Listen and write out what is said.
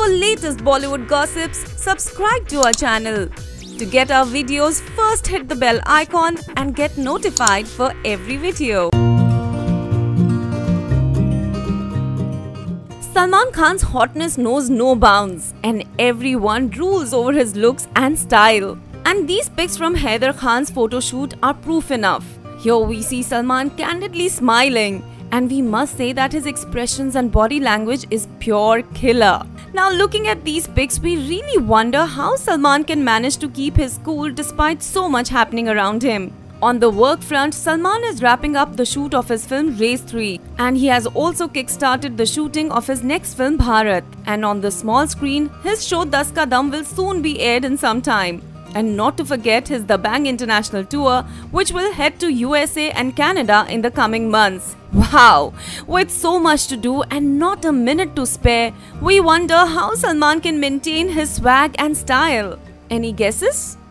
For latest Bollywood gossips, subscribe to our channel. To get our videos, first hit the bell icon and get notified for every video. Salman Khan's hotness knows no bounds and everyone drools over his looks and style. And these pics from Haider Khan's photo shoot are proof enough. Here we see Salman candidly smiling, and we must say that his expressions and body language is pure killer. Now looking at these pics, we really wonder how Salman can manage to keep his cool despite so much happening around him. On the work front, Salman is wrapping up the shoot of his film Race 3, and he has also kick-started the shooting of his next film Bharat. And on the small screen, his show Das Ka Dum will soon be aired in some time. And not to forget his Dabangg International Tour, which will head to USA and Canada in the coming months. Wow! With so much to do and not a minute to spare, we wonder how Salman can maintain his swag and style. Any guesses?